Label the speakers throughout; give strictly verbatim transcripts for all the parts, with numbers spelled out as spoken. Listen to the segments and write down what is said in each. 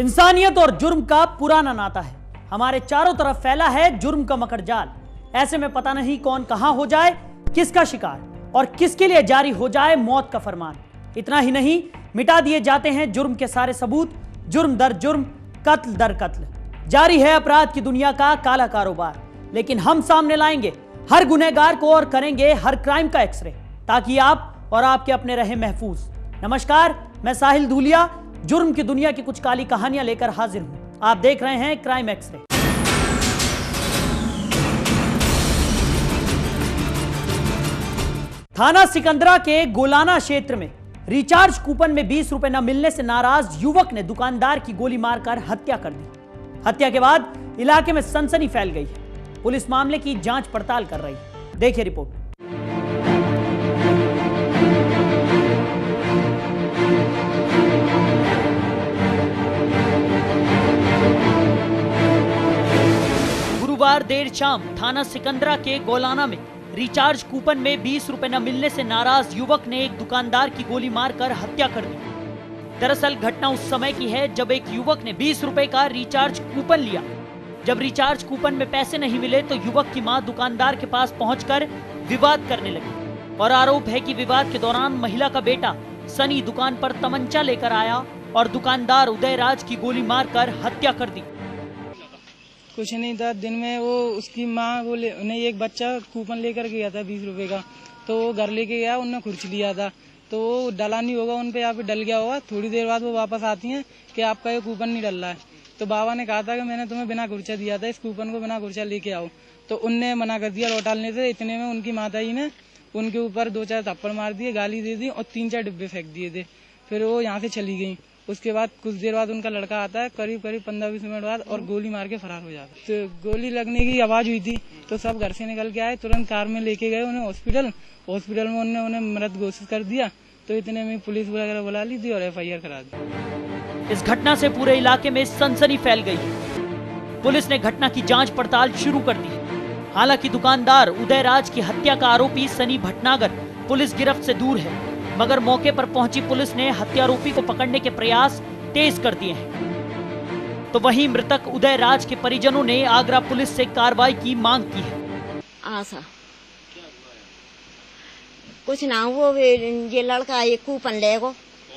Speaker 1: इंसानियत और जुर्म का पुराना नाता है। हमारे चारों तरफ फैला है जुर्म का मकर जाल। ऐसे में पता नहीं कौन कहां हो जाए, किसका शिकार और किसके लिए जारी हो जाए मौत का फरमान। इतना ही नहीं, मिटा दिए जाते हैं जुर्म के सारे सबूत। जुर्म दर जुर्म, कत्ल दर कत्ल, जारी है अपराध की दुनिया का काला कारोबार। लेकिन हम सामने लाएंगे हर गुनहगार को और करेंगे हर क्राइम का एक्सरे, ताकि आप और आपके अपने रहे महफूज। नमस्कार, मैं साहिल धूलिया जुर्म की दुनिया की कुछ काली कहानियां लेकर हाजिर हूं। आप देख रहे हैं क्राइम एक्सरे। थाना सिकंदरा के गोलाना क्षेत्र में रिचार्ज कूपन में बीस रुपए न मिलने से नाराज युवक ने दुकानदार की गोली मारकर हत्या कर दी। हत्या के बाद इलाके में सनसनी फैल गई है। पुलिस मामले की जांच पड़ताल कर रही है। देखिए रिपोर्ट। गुरुवार देर शाम थाना सिकंदरा के गोलाना में रिचार्ज कूपन में बीस रुपए न मिलने से नाराज युवक ने एक दुकानदार की गोली मारकर हत्या कर दी। दरअसल घटना उस समय की है जब एक युवक ने बीस रुपए का रिचार्ज कूपन लिया। जब रिचार्ज कूपन में पैसे नहीं मिले तो युवक की मां दुकानदार के पास पहुंचकर विवाद करने लगी और आरोप है कि विवाद के दौरान महिला का बेटा सनी दुकान पर तमंचा लेकर आया और दुकानदार उदयराज की गोली मारकर हत्या कर दी।
Speaker 2: कुछ नहीं था, दिन में वो उसकी माँ वो उन्हें एक बच्चा कूपन लेकर गया था बीस रुपए का, तो वो घर लेके गया, उनने खुर्च लिया था, तो वो डला नहीं होगा उन पे, यहाँ पे डल गया होगा। थोड़ी देर बाद वो वापस आती हैं कि आपका ये कूपन नहीं डल रहा है। तो बाबा ने कहा था कि मैंने तुम्हें बिना खुर्चा दिया था, इस कूपन को बिना खुर्चा लेके आओ। तो उनने मना कर दिया लौटाने से। इतने में उनकी माताजी ने उनके ऊपर दो चार थप्पड़ मार दिए, गाली दे दी और तीन चार डिब्बे फेंक दिए थे। फिर वो यहाँ से चली गई। उसके बाद कुछ देर बाद उनका लड़का आता है, करीब करीब पंद्रह बीस मिनट बाद, और गोली मार के फरार हो जाता है। तो गोली लगने की आवाज हुई थी तो सब घर से निकल के आए, तुरंत कार में लेके गए उन्हें हॉस्पिटल। हॉस्पिटल में उन्होंने उन्हें मृत घोषित कर दिया। तो इतने में पुलिस वगैरह बुला ली थी और एफ आई आर करा दी।
Speaker 1: इस घटना से पूरे इलाके में सनसनी फैल गई। पुलिस ने घटना की जांच पड़ताल शुरू कर दी। हालांकि दुकानदार उदयराज की हत्या का आरोपी सनी भटनागर पुलिस गिरफ्त से दूर है, मगर मौके पर पहुंची पुलिस ने हत्यारोपी को पकड़ने के प्रयास तेज कर दिए हैं। तो वहीं मृतक उदयराज के परिजनों ने आगरा पुलिस से कार्रवाई की मांग की है।
Speaker 3: आशा कुछ ना, वो ये लड़का ये कूपन लेगो,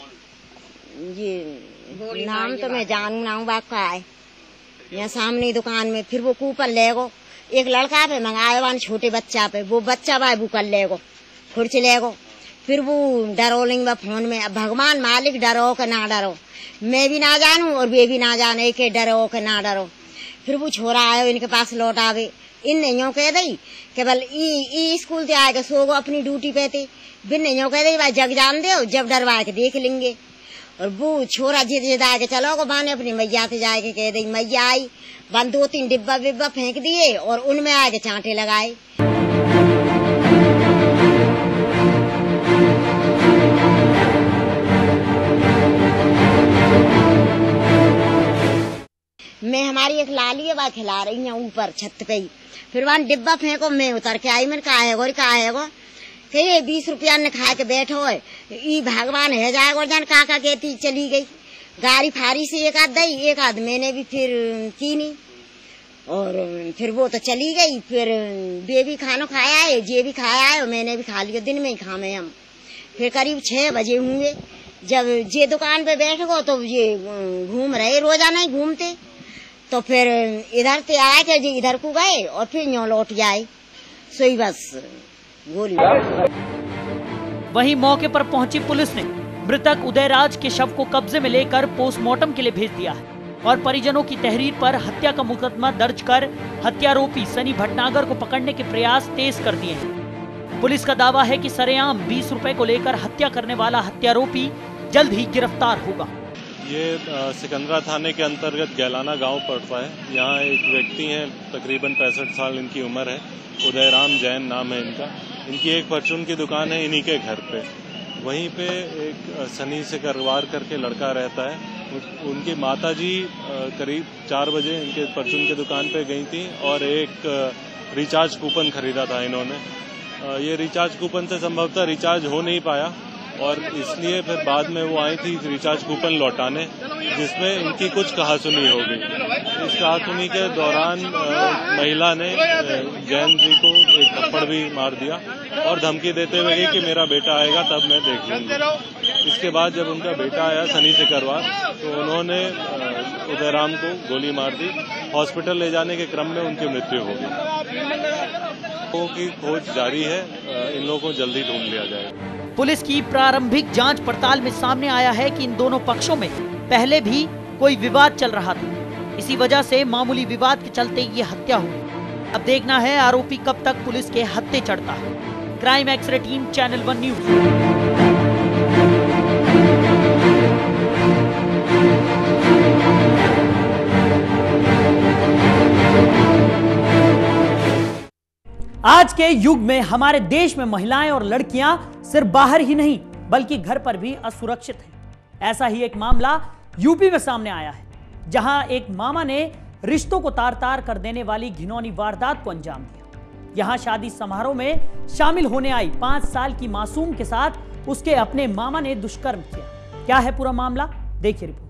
Speaker 3: ये नाम तो मैं जानू ना बाप का है, यहाँ सामने दुकान में। फिर वो कूपन लेगो, एक लड़का पे मंगाए वन छोटे बच्चा पे, वो बच्चा भाई वो कर लेगो, खुर्च लेगो। फिर वो डरो लेंगे फोन में। अब भगवान मालिक डरो के ना डरो, मैं भी ना जानू और वे भी ना जाने के डरो के ना डरो। फिर वो छोरा आयो इनके पास लौट आवे, इन नहीं कह दई केवल ई ई स्कूल से आएगा सोगो अपनी ड्यूटी पे थे, बिन नहीं कह दई भाई जग जान दो, जब डरवा के देख लेंगे। और वो छोरा जिद जिद आके चलो को बाने अपनी मैया से जाके कह दी। मैया आई, बन दो तीन डिब्बा विब्बा फेंक दिए और उनमें आके चांटे लगाए। मैं हमारी एक लाली है, वह खिला रही है ऊपर छत पे ही। फिर वहां डिब्बा फेंको, मैं उतर के आई, मैंने कहा है गोरी कहा है गो ये बीस रुपया ने खा के बैठो है, ई भगवान है जाएगा जान काका कहती चली गई। गाड़ी फारी से एक आध दई, एक आध मैंने भी फिर की नहीं, और फिर वो तो चली गई। फिर वे भी खाना खाया है, जे भी खाया है, मैंने भी खा लिया, दिन में ही खामे हम। फिर करीब छह बजे होंगे जब जे दुकान पे बैठ गो, तो ये घूम रहे, रोजाना ही घूमते। तो फिर इधर से आए थे, जी इधर को गए और फिर यूं लौट आए, सोई बस गोली।
Speaker 1: वहीं मौके पर पहुंची पुलिस ने मृतक उदयराज के शव को कब्जे में लेकर पोस्टमार्टम के लिए भेज दिया है और परिजनों की तहरीर पर हत्या का मुकदमा दर्ज कर हत्यारोपी सनी भटनागर को पकड़ने के प्रयास तेज कर दिए हैं। पुलिस का दावा है कि सरेआम बीस रुपए को लेकर हत्या करने वाला हत्यारोपी जल्द ही गिरफ्तार होगा।
Speaker 4: ये सिकंदरा थाने के अंतर्गत गैलाना गांव पड़ता है। यहाँ एक व्यक्ति हैं, तकरीबन पैंसठ साल इनकी उम्र है, उदयराम जैन नाम है इनका। इनकी एक परचून की दुकान है इन्हीं के घर पे। वहीं पे एक सनी से कारोबार करके लड़का रहता है। उनकी माताजी करीब चार बजे इनके परचून की दुकान पे गई थी और एक रिचार्ज कूपन खरीदा था इन्होंने। ये रिचार्ज कूपन से संभवतः रिचार्ज हो नहीं पाया और इसलिए फिर बाद में वो आई थी रिचार्ज कूपन लौटाने, जिसमें इनकी कुछ कहासुनी हो गई। इस कहासुनी के दौरान महिला ने जैन जी को एक थप्पड़ भी मार दिया और धमकी देते हुए गई कि मेरा बेटा आएगा तब मैं देख लूँगी। इसके बाद जब उनका बेटा आया शनि सिकरवार, तो उन्होंने उदयराम को गोली मार दी। हॉस्पिटल ले जाने के क्रम में उनकी मृत्यु हो गई। की खोज जारी है, इन लोगों को जल्दी ढूंढ लिया जाएगा।
Speaker 1: पुलिस की प्रारंभिक जांच पड़ताल में सामने आया है कि इन दोनों पक्षों में पहले भी कोई विवाद चल रहा था। इसी वजह से मामूली विवाद के चलते ये हत्या हुई। अब देखना है आरोपी कब तक पुलिस के हत्थे चढ़ता है। Crime x-ray team, channel one news. आज के युग में हमारे देश में महिलाएं और लड़कियां सिर्फ बाहर ही नहीं बल्कि घर पर भी असुरक्षित हैं। ऐसा ही एक मामला यूपी में सामने आया है, जहां एक मामा ने रिश्तों को तार तार कर देने वाली घिनौनी वारदात को अंजाम दिया। यहां शादी समारोह में शामिल होने आई पांच साल की मासूम के साथ उसके अपने मामा ने दुष्कर्म किया। क्या है पूरा मामला, देखिए रिपोर्ट।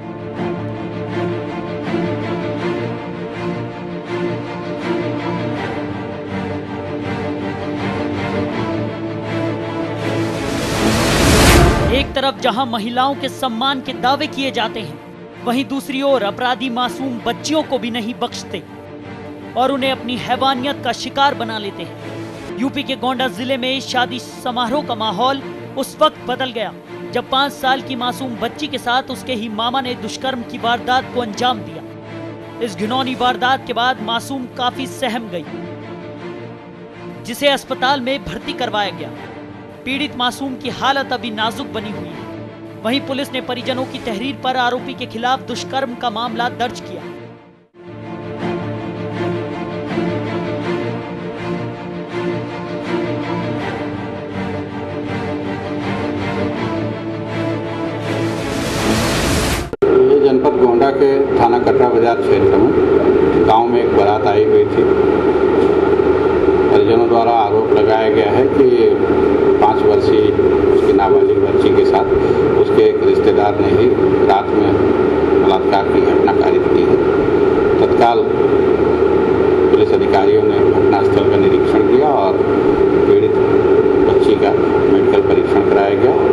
Speaker 1: एक तरफ जहां महिलाओं के सम्मान के दावे किए जाते हैं, वहीं दूसरी ओर अपराधी मासूम बच्चियों को भी नहीं बख्शते और उन्हें अपनी हैवानियत का शिकार बना लेते हैं। यूपी के गोंडा जिले में शादी समारोह का माहौल उस वक्त बदल गया जब पांच साल की मासूम बच्ची के साथ उसके ही मामा ने दुष्कर्म की वारदात को अंजाम दिया। इस घिनौनी वारदात के बाद मासूम काफी सहम गई, जिसे अस्पताल में भर्ती करवाया गया। पीड़ित मासूम की हालत अभी नाजुक बनी हुई है। वहीं पुलिस ने परिजनों की तहरीर पर आरोपी के खिलाफ दुष्कर्म का मामला दर्ज किया।
Speaker 5: ये जनपद गोंडा के थाना कटरा बाजार क्षेत्र में गांव में एक बारात आई हुई थी। परिजनों द्वारा आरोप लगाया गया है कि पाँच वर्षीय उसकी नाबालिग बच्ची के साथ उसके एक रिश्तेदार ने ही रात में बलात्कार की घटना कारित की है। तत्काल पुलिस अधिकारियों ने घटनास्थल का निरीक्षण किया और पीड़ित बच्ची का मेडिकल परीक्षण कराया गया।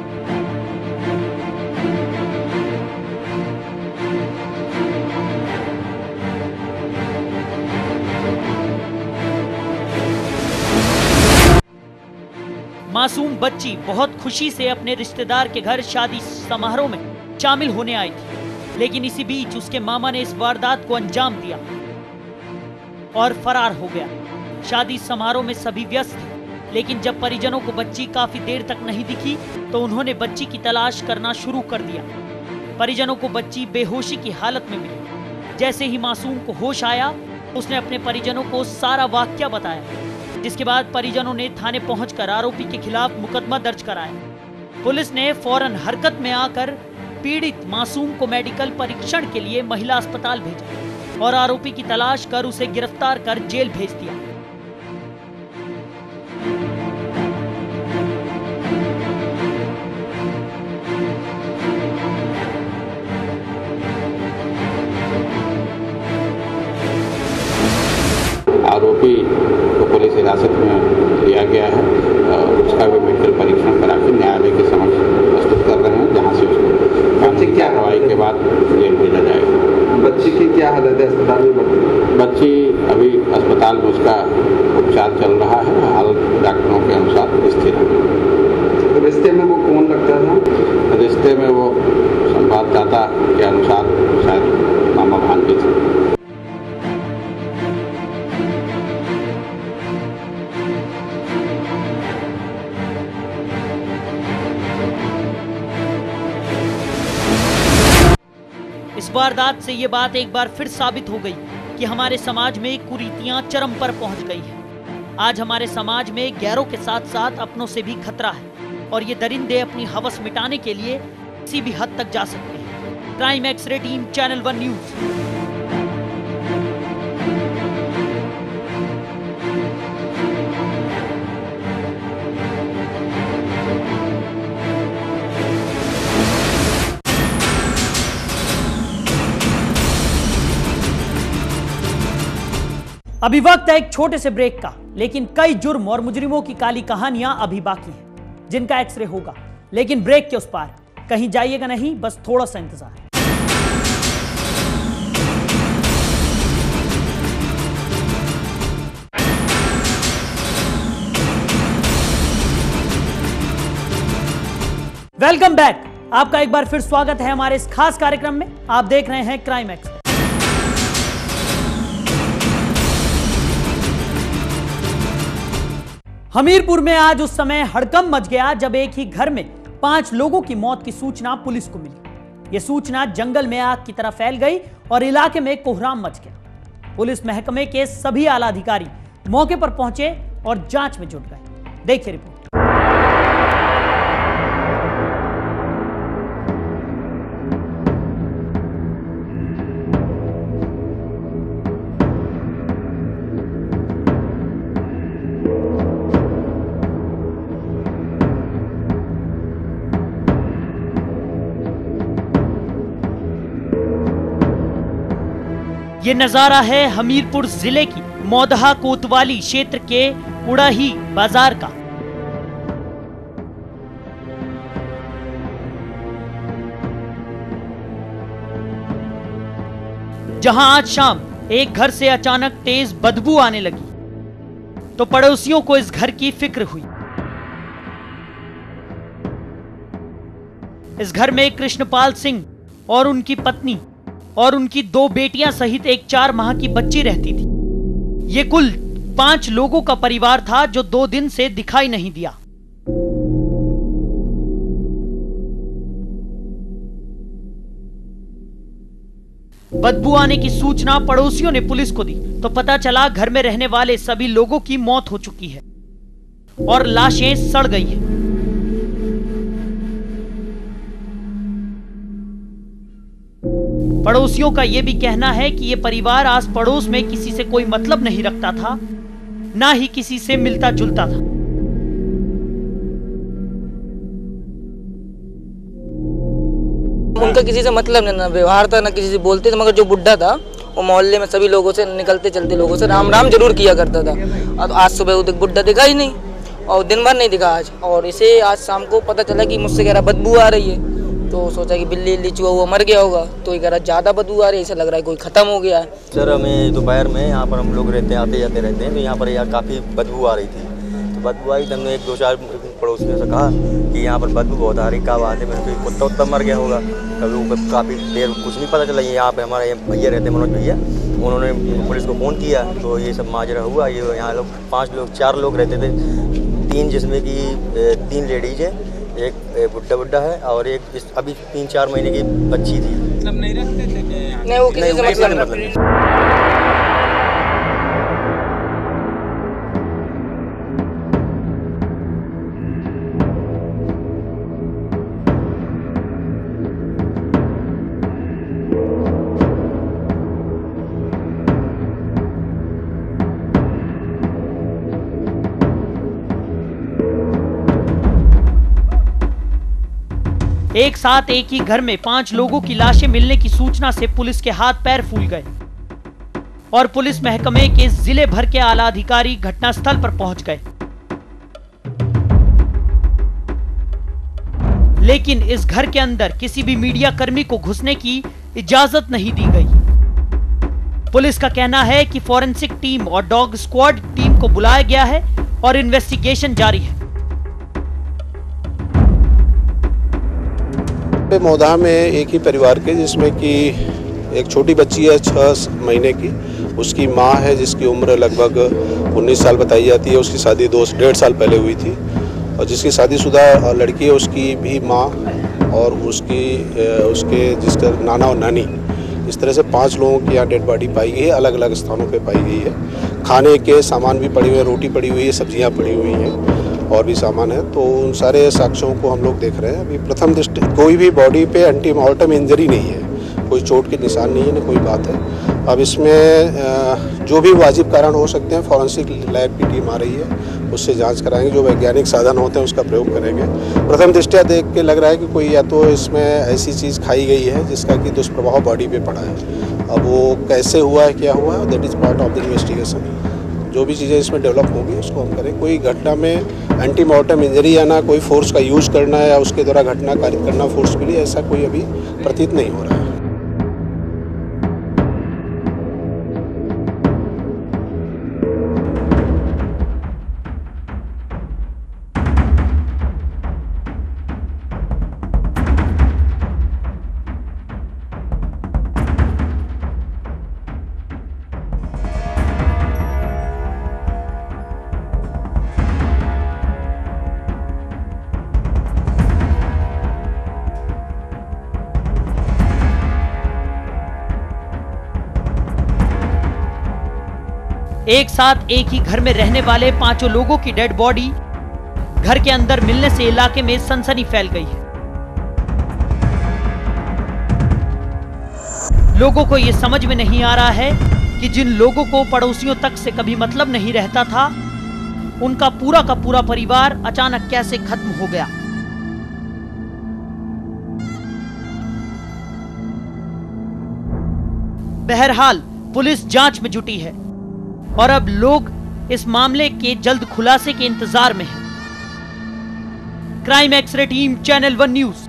Speaker 1: मासूम बच्ची बहुत खुशी से अपने रिश्तेदार के घर शादी समारोह में शामिल होने आई थी, लेकिन इसी बीच उसके मामा ने इस वारदात को अंजाम दिया और फरार हो गया। शादी समारोह में सभी व्यस्त थे, लेकिन जब परिजनों को बच्ची काफी देर तक नहीं दिखी तो उन्होंने बच्ची की तलाश करना शुरू कर दिया। परिजनों को बच्ची बेहोशी की हालत में मिली। जैसे ही मासूम को होश आया, उसने अपने परिजनों को सारा वाकया बताया, जिसके बाद परिजनों ने थाने पहुंचकर आरोपी के खिलाफ मुकदमा दर्ज कराया। पुलिस ने फौरन हरकत में आकर पीड़ित मासूम को मेडिकल परीक्षण के लिए महिला अस्पताल भेजा और आरोपी की तलाश कर उसे गिरफ्तार कर जेल भेज दिया।
Speaker 5: आरोपी को पुलिस हिरासत में लिया गया है और उसका भी मेडिकल परीक्षण करा के न्यायालय के समक्ष प्रस्तुत कर रहे हैं, जहां से उसको बच्ची क्या कार्रवाई के बाद जेल भेजा जाएगा।
Speaker 6: बच्ची की क्या हालत है अस्पताल में?
Speaker 5: बच्ची अभी अस्पताल में उसका उपचार चल रहा है, हाल डॉक्टरों के अनुसार स्थिर है।
Speaker 6: रिश्ते में वो कौन लगता था?
Speaker 5: रिश्ते में वो संवाददाता के अनुसार शायद मामा भांजे थे।
Speaker 1: इस वारदात से ये बात एक बार फिर साबित हो गई कि हमारे समाज में कुरीतियां चरम पर पहुंच गई हैं। आज हमारे समाज में गैरों के साथ साथ अपनों से भी खतरा है और ये दरिंदे अपनी हवस मिटाने के लिए किसी भी हद तक जा सकते हैं। Crime x-ray team, channel one news. अभी वक्त है एक छोटे से ब्रेक का, लेकिन कई जुर्म और मुजरिमों की काली कहानियां अभी बाकी हैं जिनका एक्सरे होगा। लेकिन ब्रेक के उस पार कहीं जाइएगा नहीं, बस थोड़ा सा इंतजार। Welcome back. आपका एक बार फिर स्वागत है हमारे इस खास कार्यक्रम में। आप देख रहे हैं क्राइम एक्सप्रेस। हमीरपुर में आज उस समय हड़कंप मच गया जब एक ही घर में पांच लोगों की मौत की सूचना पुलिस को मिली। यह सूचना जंगल में आग की तरह फैल गई और इलाके में कोहराम मच गया। पुलिस महकमे के सभी आला अधिकारी मौके पर पहुंचे और जांच में जुट गए। देखिए रिपोर्ट। ये नजारा है हमीरपुर जिले की मौदहा कोतवाली क्षेत्र के उड़ाही बाजार का। जहां आज शाम एक घर से अचानक तेज बदबू आने लगी तो पड़ोसियों को इस घर की फिक्र हुई। इस घर में कृष्णपाल सिंह और उनकी पत्नी और उनकी दो बेटियां सहित एक चार माह की बच्ची रहती थी। ये कुल पांच लोगों का परिवार था जो दो दिन से दिखाई नहीं दिया। बदबू आने की सूचना पड़ोसियों ने पुलिस को दी तो पता चला घर में रहने वाले सभी लोगों की मौत हो चुकी है और लाशें सड़ गई हैं। पड़ोसियों का यह भी कहना है कि यह परिवार आस पड़ोस में किसी से कोई मतलब नहीं रखता था, ना ही किसी से मिलता जुलता था।
Speaker 7: उनका किसी से मतलब नहीं, ना व्यवहार था, ना किसी से बोलते थे। मगर जो बुढ़ा था वो मोहल्ले में सभी लोगों से, निकलते चलते लोगों से राम राम जरूर किया करता था। और आज सुबह वो बुढ़ा दिखा ही नहीं और दिन भर नहीं दिखा आज। और इसे आज शाम को पता चला कि मुझसे कह रहा बदबू आ रही है, तो सोचा कि बिल्ली बिल्ली चूहा हुआ मर गया होगा। तो ये कह रहा ज़्यादा बदबू आ रही है, ऐसा लग रहा है कोई ख़त्म हो गया है।
Speaker 8: सर हमें दोपहर में यहाँ पर हम लोग रहते हैं, आते जाते रहते हैं, तो यहाँ पर यार काफ़ी बदबू आ रही थी। तो बदबू आई तो हमने एक दो चार पड़ोसियों से कहा कि यहाँ पर बदबू बहुत आ रही, क्या बात है। मैंने कोई कुत्ता उत्ता मर गया होगा। कभी काफ़ी देर कुछ नहीं पता चला। यहाँ पर हमारे भैया रहते हैं, मनोज भैया, उन्होंने पुलिस को फ़ोन किया तो ये सब माजरा हुआ। ये यहाँ लोग पाँच लोग चार लोग रहते थे, तीन जिसमें कि तीन लेडीज है, एक बुड्ढा बुड्ढा है और एक इस अभी तीन चार महीने की बच्ची थी।
Speaker 7: मतलब नहीं रखते थे कि नहीं, वो किसी से मतलब
Speaker 8: मतलब नहीं।
Speaker 1: एक साथ एक ही घर में पांच लोगों की लाशें मिलने की सूचना से पुलिस के हाथ पैर फूल गए और पुलिस महकमे के जिले भर के आला अधिकारी घटनास्थल पर पहुंच गए। लेकिन इस घर के अंदर किसी भी मीडिया कर्मी को घुसने की इजाजत नहीं दी गई। पुलिस का कहना है कि फॉरेंसिक टीम और डॉग स्क्वाड टीम को बुलाया गया है और इन्वेस्टिगेशन जारी है।
Speaker 9: मौदहा में एक ही परिवार के, जिसमें कि एक छोटी बच्ची है छह महीने की, उसकी माँ है जिसकी उम्र लगभग उन्नीस साल बताई जाती है। उसकी शादी दो डेढ़ साल पहले हुई थी और जिसकी शादीशुदा लड़की है उसकी भी माँ और उसकी उसके जिसका नाना और नानी, इस तरह से पांच लोगों की यहाँ डेड बॉडी पाई गई है। अलग अलग स्थानों पे पाई गई है। खाने के सामान भी पड़े हुए हैं, रोटी पड़ी हुई है, सब्जियाँ पड़ी हुई हैं और भी सामान है। तो उन सारे साक्ष्यों को हम लोग देख रहे हैं। अभी प्रथम दृष्टि कोई भी बॉडी पे एंटीमॉर्टम इंजरी नहीं है, कोई चोट के निशान नहीं है, ना कोई बात है। अब इसमें जो भी वाजिब कारण हो सकते हैं, फॉरेंसिक लैब की टीम आ रही है, उससे जांच कराएंगे। जो वैज्ञानिक साधन होते हैं उसका प्रयोग करेंगे। प्रथम दृष्टया देख के लग रहा है कि कोई या तो इसमें ऐसी चीज़ खाई गई है जिसका कि दुष्प्रभाव बॉडी पे पड़ा है। अब वो कैसे हुआ है, क्या हुआ है, that is part of the investigation. जो भी चीज़ें इसमें डेवलप होगी उसको हम करें। कोई घटना में एंटी मॉर्टम इंजरी या ना कोई फोर्स का यूज़ करना या उसके द्वारा घटना कारित करना फोर्सफुली, ऐसा कोई अभी प्रतीत नहीं हो रहा है।
Speaker 1: एक साथ एक ही घर में रहने वाले पांचों लोगों की डेड बॉडी घर के अंदर मिलने से इलाके में सनसनी फैल गई है। लोगों को यह समझ में नहीं आ रहा है कि जिन लोगों को पड़ोसियों तक से कभी मतलब नहीं रहता था, उनका पूरा का पूरा परिवार अचानक कैसे खत्म हो गया। बहरहाल पुलिस जांच में जुटी है और अब लोग इस मामले के जल्द खुलासे के इंतजार में हैं। Crime x-ray team, channel one news.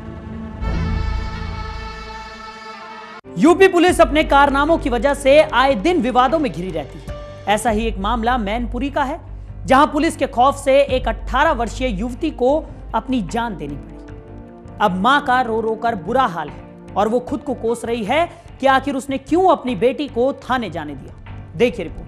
Speaker 1: UP police अपने कारनामों की वजह से आए दिन विवादों में घिरी रहती है। ऐसा ही एक मामला मैनपुरी का है, जहां पुलिस के खौफ से एक अठारह वर्षीय युवती को अपनी जान देनी पड़ी। अब मां का रो रो कर बुरा हाल है और वो खुद को कोस रही है कि आखिर उसने क्यों अपनी बेटी को थाने जाने दिया। देखिए रिपोर्ट।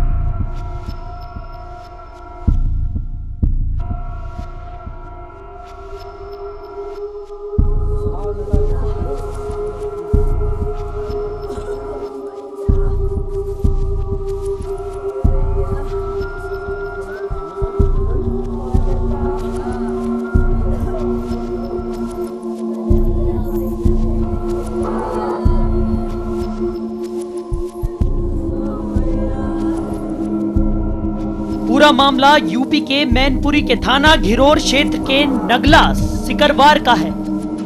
Speaker 1: पूरा मामला यूपी के मैनपुरी के थाना घिरोर क्षेत्र के नगला सिकरवार का है।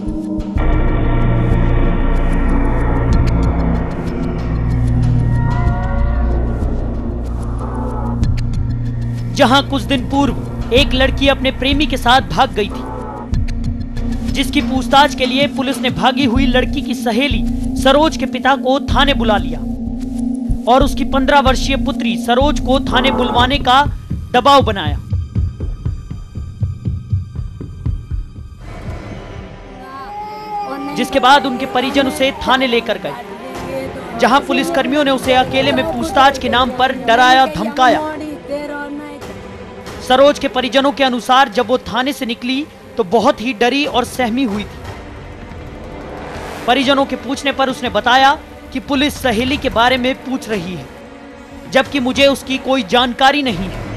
Speaker 1: जहां कुछ दिन पूर्व एक लड़की अपने प्रेमी के साथ भाग गई थी, जिसकी पूछताछ के लिए पुलिस ने भागी हुई लड़की की सहेली सरोज के पिता को थाने बुला लिया और उसकी पंद्रह वर्षीय पुत्री सरोज को थाने बुलवाने का दबाव बनाया। जिसके बाद उनके परिजन उसे थाने लेकर गए, जहां पुलिस कर्मियों ने उसे अकेले में पूछताछ के नाम पर डराया धमकाया। सरोज के परिजनों के अनुसार जब वो थाने से निकली तो बहुत ही डरी और सहमी हुई थी। परिजनों के पूछने पर उसने बताया कि पुलिस सहेली के बारे में पूछ रही है, जबकि मुझे उसकी कोई जानकारी नहीं है।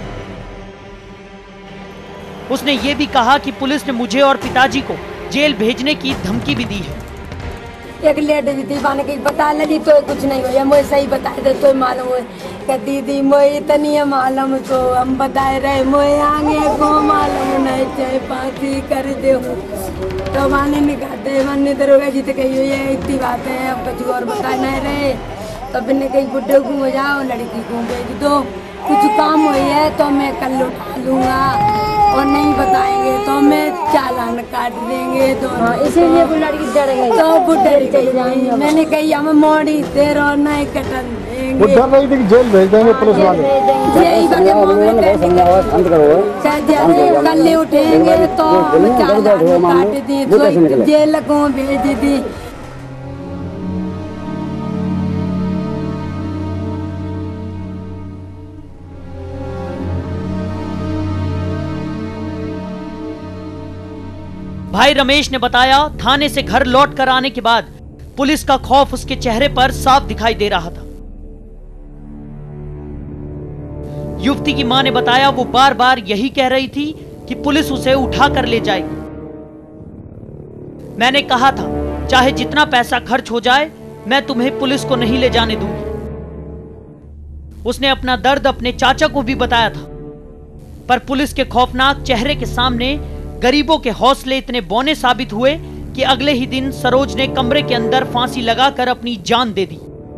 Speaker 1: उसने ये भी कहा कि पुलिस ने मुझे और पिताजी को जेल भेजने की धमकी भी दी है।
Speaker 10: एक लेडी थी बाने की बता लगी तो कुछ नहीं हुआ, मुझे सही बता दे तो मालूम है कि दीदी मुझे इतनी मालूम तो हम बताए रहे, मुझे आगे को मालूम नहीं, चाहे फांसी कर दो तो माने निकालते माने दरोगा जी तो कही ये इतनी बात है, अब कुछ और बता नहीं रहे। तो बिन्ने कहीं बुढ़े घूम जाओ, लड़की को भेज दो, कुछ काम हुई है तो मैं कल उठा लूंगा और नहीं बताएंगे तो मैं चालान काट देंगे दोनों। इसीलिए वो लड़की डर गई तो बुढ़े चली जाएंगे। मैंने कही हम मोड़ी देर और नहीं कटन देंगे,
Speaker 11: डर रही थी कि जेल भेज देंगे पुलिस वाले।
Speaker 10: यही कल उठेंगे तो हम चालान काट दिए तो जेल को भेज दी।
Speaker 1: भाई रमेश ने बताया, थाने से घर लौट कर आने के बाद पुलिस का खौफ उसके चेहरे पर साफ दिखाई दे रहा था। युवती की मां ने बताया वो बार बार यही कह रही थी कि पुलिस उसे उठा कर ले जाएगी। मैंने कहा था चाहे जितना पैसा खर्च हो जाए मैं तुम्हें पुलिस को नहीं ले जाने दूंगी। उसने अपना दर्द अपने चाचा को भी बताया था, पर पुलिस के खौफनाक चेहरे के सामने गरीबों के हौसले इतने बौने साबित हुए कि अगले ही दिन सरोज ने कमरे के अंदर फांसी लगाकर अपनी जान दे दी।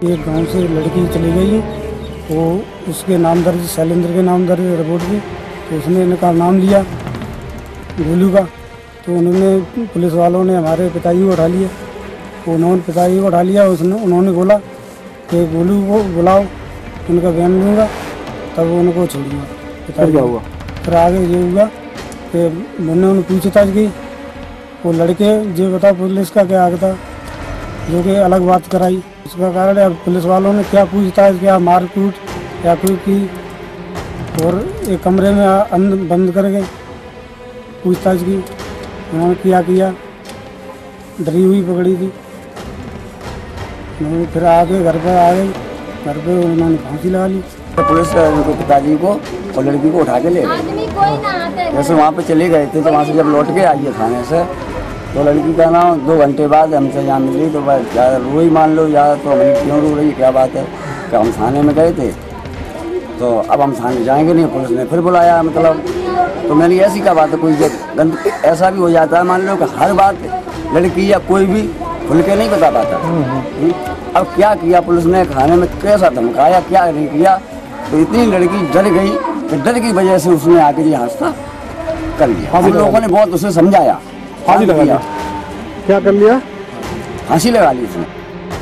Speaker 11: एक गांव से लड़की चली गई है, वो उसके नाम दर्ज शैलेंद्र के नाम दर्ज रिपोर्ट की, तो उसने इनका नाम लिया गोलू का, तो उन्होंने पुलिस वालों ने हमारे पिताजी को उठा लिया। उन्होंने पिताजी को उठा लिया, उसने उन्होंने बोला कि गोलू को बुलाओ, उनका बयान लूँगा तब उनको छोड़ूंगा। पिताजी क्या हुआ? फिर आगे ये हुआ कि मैंने उन्हें पूछताछ की, वो लड़के जो बता पुलिस का क्या आगे था, जो कि अलग बात कराई। इसका कारण है अब पुलिस वालों ने क्या पूछताछ, क्या मारकूट या कोई की, और एक कमरे में अंदर बंद करके पूछताछ की। उन्होंने क्या किया, डरी हुई पकड़ी थी। उन्होंने फिर आके घर पर आ गई, घर पे उन्होंने फांसी लगा ली।
Speaker 12: तो पुलिस उनको पिताजी को और लड़की को उठा के ले गए। जैसे वहाँ पे चले गए थे, तो वहाँ से जब लौट के आई है थाने से, तो लड़की का नाम दो घंटे बाद हमसे यहाँ मिली, तो या रो ही मान लो या तो हमें क्यों रो रही, क्या बात है कि हम थाने में गए थे, तो अब हम थाने जाएंगे नहीं, पुलिस ने फिर बुलाया। मतलब तो मैंने ऐसी क्या बात है, कोई गंद ऐसा भी हो जाता है, मान लो कि हर बात लड़की या कोई भी खुल के नहीं बता पाता। अब क्या किया पुलिस ने, खाने में कैसा धमकाया, क्या नहीं किया, तो इतनी लड़की डर गई कि डर की वजह से उसने आके ये हादसा कर लिया। हम लोगों ने बहुत उसे समझाया, फांसी लगा लिया।
Speaker 11: क्या कर लिया?
Speaker 12: फांसी लगा ली उसने।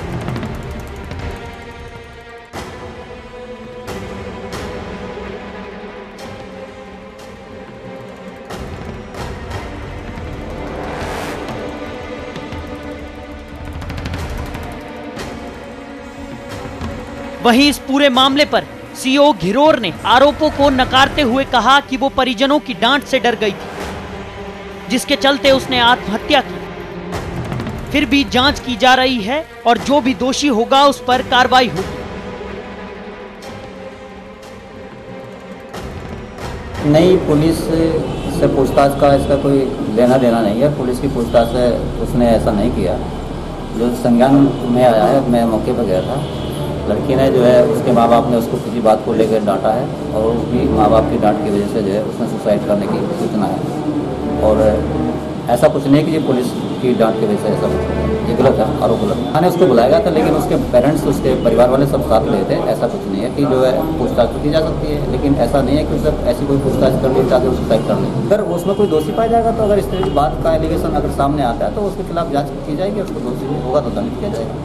Speaker 1: वहीं इस पूरे मामले पर सीओ घिरोर ने आरोपों को नकारते हुए कहा कि वो परिजनों की डांट से डर गई थी, जिसके चलते उसने आत्महत्या की। फिर भी जांच की जा रही है और जो भी दोषी होगा उस पर कार्रवाई होगी।
Speaker 13: नहीं, पुलिस से पूछताछ का इसका कोई लेना देना नहीं है। पुलिस की पूछताछ से उसने ऐसा नहीं किया। जो संज्ञान में आया है, मैं मौके पर गया था, लड़की ने जो है उसके माँ बाप ने उसको किसी बात को लेकर डांटा है और उसकी माँ बाप की डांट की वजह से जो है उसने सुसाइड करने की सूचना है। और ऐसा कुछ नहीं कि ये पुलिस की डांट की वजह से ऐसा कुछ है, ये गलत है, आरोप गलत है। मैंने उसको बुलाया गया था, लेकिन उसके पेरेंट्स, उसके परिवार वाले सब साथ रहे थे। ऐसा कुछ नहीं है कि जो है पूछताछ की जा सकती है, लेकिन ऐसा नहीं है कि उसे ऐसी कोई पूछताछ कर ली ताकि वो सुसाइड कर ले। अगर उसमें कोई दोषी पाया जाएगा तो अगर इस तरह की बात का एलिगेशन अगर सामने आता है तो उसके खिलाफ जाँच की जाएगी, उसको दोषी होगा तो दंडित किया जाएगा।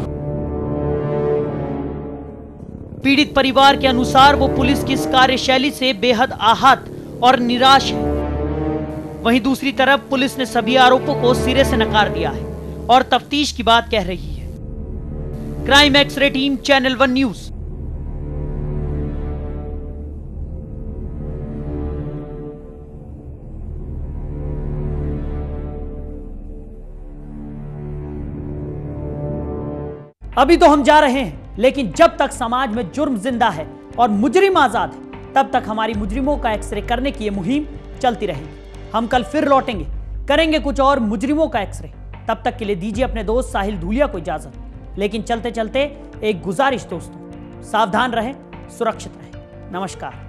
Speaker 1: पीड़ित परिवार के अनुसार वो पुलिस की इस कार्यशैली से बेहद आहत और निराश है। वहीं दूसरी तरफ पुलिस ने सभी आरोपों को सिरे से नकार दिया है और तफ्तीश की बात कह रही है। Crime x-ray team, channel one news. अभी तो हम जा रहे हैं, लेकिन जब तक समाज में जुर्म जिंदा है और मुजरिम आजाद है, तब तक हमारी मुजरिमों का एक्सरे करने की ये मुहिम चलती रहेगी। हम कल फिर लौटेंगे, करेंगे कुछ और मुजरिमों का एक्सरे। तब तक के लिए दीजिए अपने दोस्त साहिल धूलिया को इजाजत। लेकिन चलते चलते एक गुजारिश दोस्तों, सावधान रहें, सुरक्षित रहें। नमस्कार।